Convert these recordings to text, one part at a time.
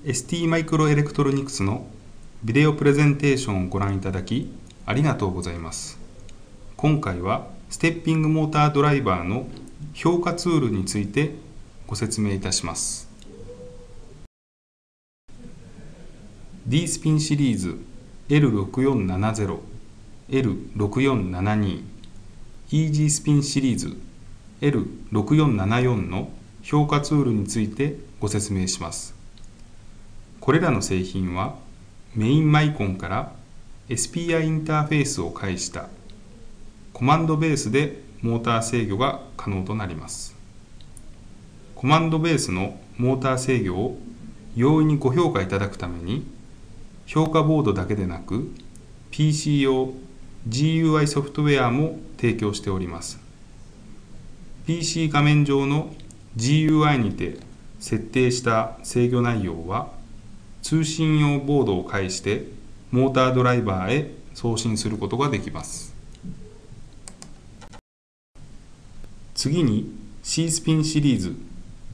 ST マイクロエレクトロニクスのビデオプレゼンテーションをご覧いただきありがとうございます。今回はステッピングモータードライバーの評価ツールについてご説明いたします。D スピンシリーズ L6470、L6472、EG スピンシリーズ L6474 の評価ツールについてご説明します。これらの製品はメインマイコンから SPI インターフェースを介したコマンドベースでモーター制御が可能となります。コマンドベースのモーター制御を容易にご評価いただくために、評価ボードだけでなく PC 用 GUI ソフトウェアも提供しております。PC 画面上の GUI にて設定した制御内容は通信用ボードを介してモータードライバーへ送信することができます。次に C スピンシリーズ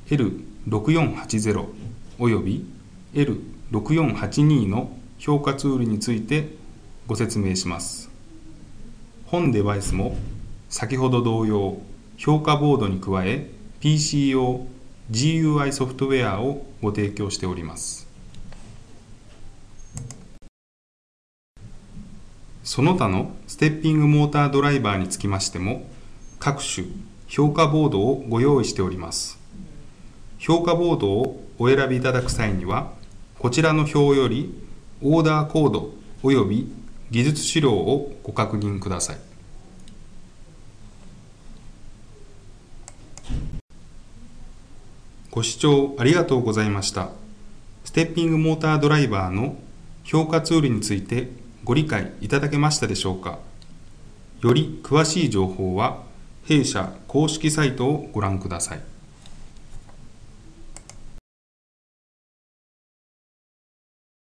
L6480 および L6482 の評価ツールについてご説明します。本デバイスも先ほど同様評価ボードに加え PC 用 GUI ソフトウェアをご提供しております。その他のステッピングモータードライバーにつきましても各種評価ボードをご用意しております。評価ボードをお選びいただく際にはこちらの表よりオーダーコードおよび技術資料をご確認ください。ご視聴ありがとうございました。ステッピングモータードライバーの評価ツールについてご理解いただけましたでしょうか。より詳しい情報は弊社公式サイトをご覧ください。